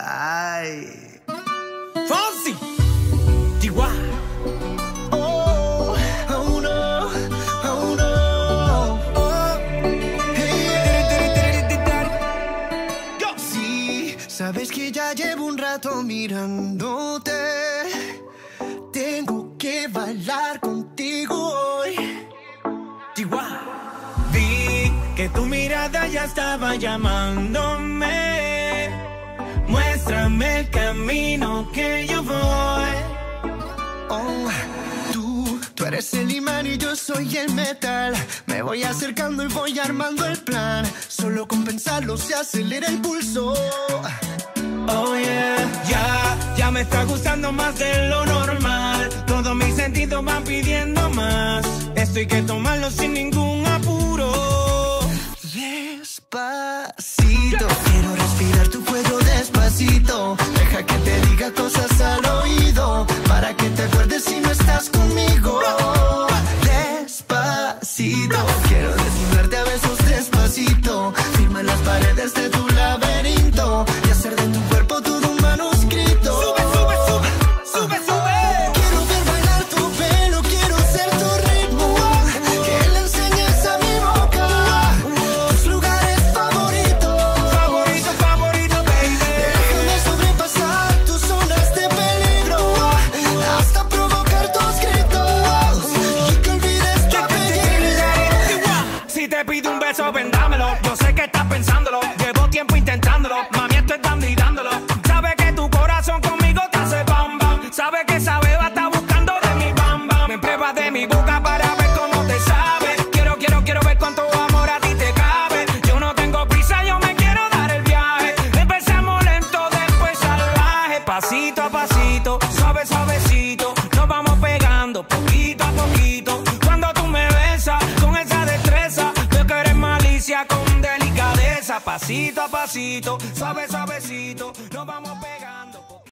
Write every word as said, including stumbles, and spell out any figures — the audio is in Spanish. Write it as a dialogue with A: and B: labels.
A: Ay.
B: Fonsi, Chihuahua.
A: Oh, oh no, oh no. Oh, hey. Sí, sabes que ya llevo un rato mirándote. Tengo que bailar contigo hoy.
B: Chihuahua. Vi que tu mirada ya estaba llamándome. Muéstrame el camino que yo voy.
A: Oh, tú, tú eres el imán y yo soy el metal. Me voy acercando y voy armando el plan. Solo con pensarlo se acelera el pulso.
B: Oh yeah, ya, ya me está gustando más de lo normal. Todos mis sentidos van pidiendo más. Esto hay que tomarlo sin ningún apuro.
A: Despacito, quiero respirar tu cuello despacito. Deja que te diga cosas al oído, para que te acuerdes si no estás conmigo. Despacito, quiero desnudarte a besos despacito. Firma las paredes de tu laberinto y hacer de tu cuerpo todo un manuscrito.
B: Sube, sube, sube, sube, sube.
A: Quiero ver bailar tu pelo, quiero ser tu ritmo. Que le enseñes a mi boca tus lugares favoritos.
B: Favorito, favorito, baby.
A: Déjame sobrepasar tus zonas de peligro, hasta provocar tus gritos y que olvides tu apellido.
B: Si te pido un beso, vendámelo. Yo sé que estás pensándolo. Llevo tiempo intentándolo. Mami, esto es dando y dándolo. Sabe que tu corazón conmigo te hace bam bam. Sabe que esa beba está buscando de mi bam bam. Me pruebas de mi boca para ver cómo te sabe. Quiero, quiero, quiero ver cuánto amor a ti te cabe. Yo no tengo prisa, yo me quiero dar el viaje. Empezamos lento, después salvaje. Pasito a pasito, suave, suavecito. Nos vamos pegando poquito a poquito. Cuando tú me besas con esa destreza, veo que eres malicia con delicadeza. Pasito a pasito, suave, suavecito. Nos vamos pegando.